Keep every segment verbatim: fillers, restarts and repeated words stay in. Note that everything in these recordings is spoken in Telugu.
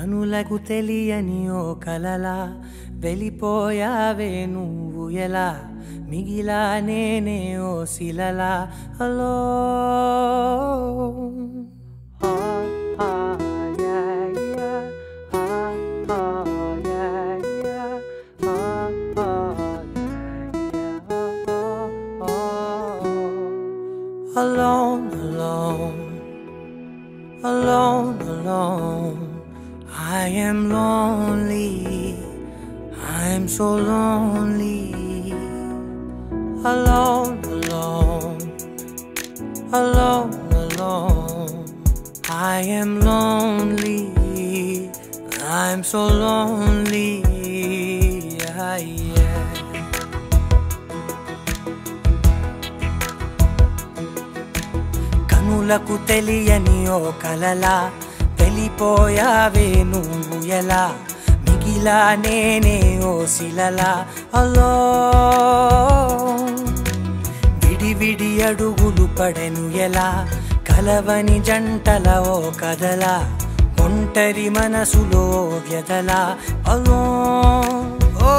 కనులకు తెలియని ఓ కలలా వెళ్ళిపోయావే నువ్వు ఎలా మిగిలా నేనే ఓ శిలలా hello Alone, alone, alone, alone. I am lonely, I am so lonely. Alone, alone, alone, alone. I am lonely, I am so lonely. Yeah, yeah. కనులకు తెలియని ఓ కలలా వెళ్ళిపోయావే నువ్వు ఎలా మిగిలా నేనే ఓ శిలలా అలో విడి విడి అడుగులు పడెను ఎలా కలవని జంటల ఓ కదలా ఒంటరి మనసులో వ్యధలా అలో ఓ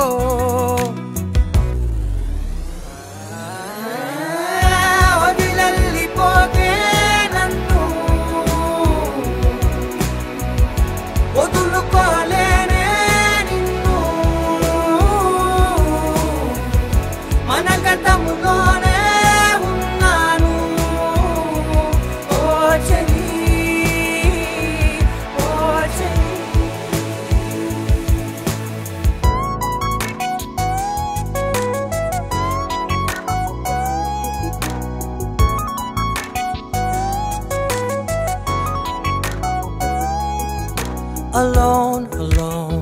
Alone, alone,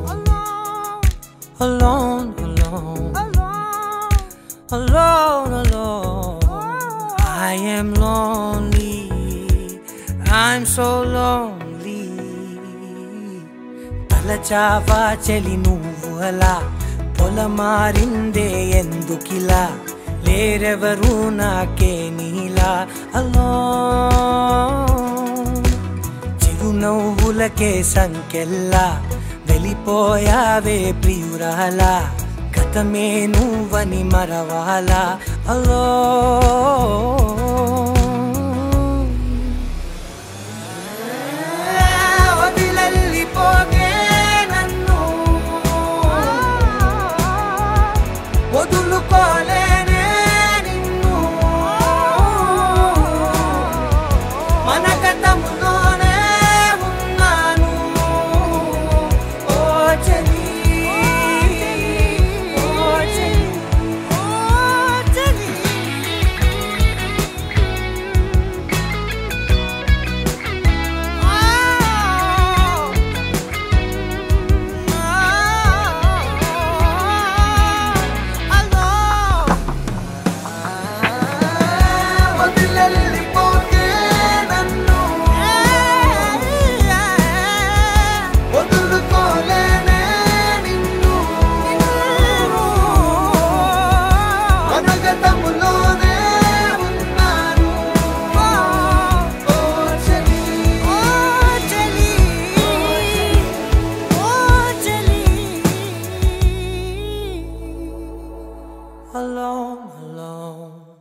alone, alone, alone, alone. I am lonely, I'm so lonely. తలచావా చెలి నువ్వు అలా పొలమారిందే ఎందుకిలా లేరెవరు నాకే నీలా alone. నవ్వులకే సంకెల్లా వెళ్ళిపోయావే ప్రియురాలా గతమే నువ్వని మరవాలా అలో వదిలెళ్ళిపోగే నన్ను వదులుకోలేనే నిన్ను మన గతములోనే alone, alone.